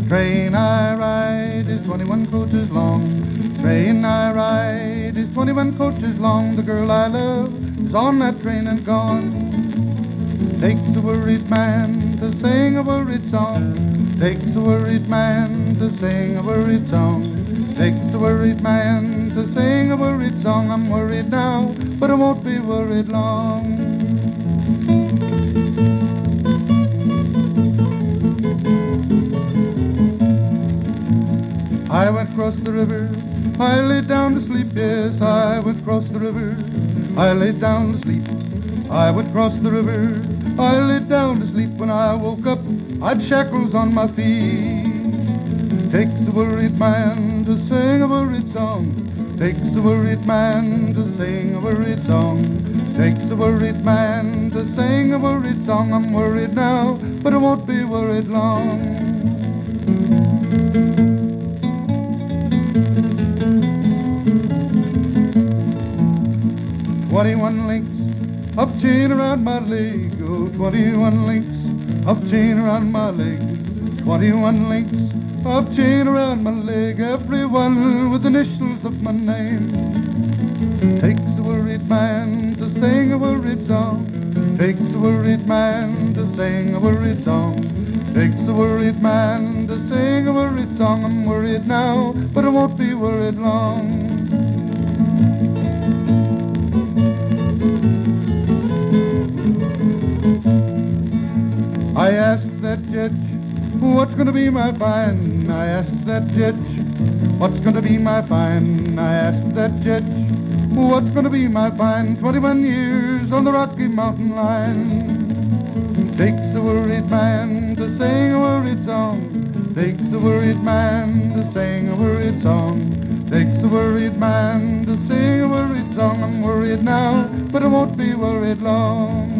Train I ride is 21 coaches long. Train I ride is 21 coaches long. The girl I love is on that train and gone. Takes a worried man to sing a worried song. Takes a worried man to sing a worried song. Takes a worried man to sing a worried song. I'm worried now, but I won't be worried long. I went across the river, I laid down to sleep, yes, I went across the river, I laid down to sleep. I went across the river, I laid down to sleep. When I woke up, I'd shackles on my feet. Takes a worried man to sing a worried song. Takes a worried man to sing a worried song. Takes a worried man to sing a worried song. I'm worried now, but I won't be worried long. 21 links of chain around my leg, oh, 21 links of chain around my leg, 21 links of chain around my leg, every one with initials of my name. Takes a worried man to sing a worried song. Takes a worried man to sing a worried song. Takes a worried man to sing a worried song. I'm worried now, but I won't be worried long. I asked that judge, what's gonna be my fine? I asked that judge, what's gonna be my fine? I asked that judge, what's gonna be my fine? 21 years on the Rocky Mountain line. Takes a worried man to sing a worried song. Takes a worried man to sing a worried song. Takes a worried man to sing a worried song. I'm worried now, but I won't be worried long.